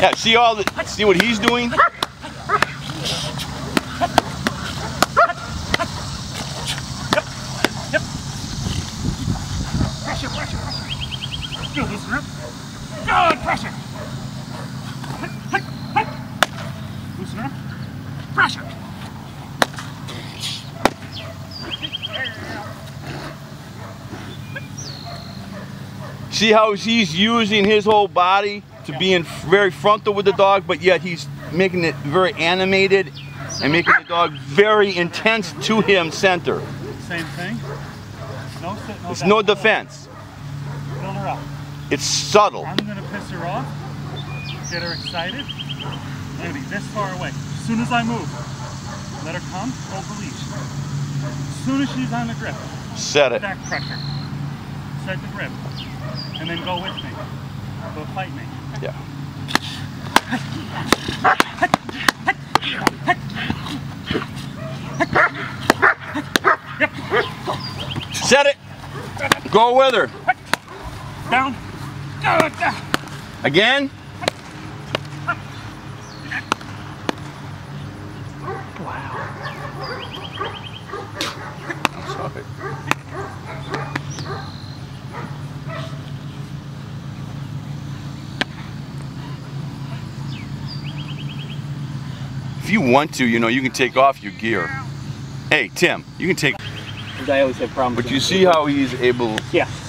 Yeah, see what he's doing? Pressure, pressure, pressure. Good, loosen up. Good, pressure. Loosen up. Pressure. See how he's using his whole body to be very frontal with the dog, but yet he's making it very animated and making the dog very intense to him center. Same thing. No sit, no It's back. no defense. Build her up. It's subtle. I'm going to piss her off, get her excited. I'm going to be this far away. As soon as I move, let her come, hold the leash. As soon as she's on the grip, Set it. back pressure. Set the grip. And then go with me. Go fight me. Yeah. Set it. Go with her. Down. Good. Again. If you want to, you know, you can take off your gear. Hey, Tim, you can take. Because I always have problems. But you see how he's able. Yeah.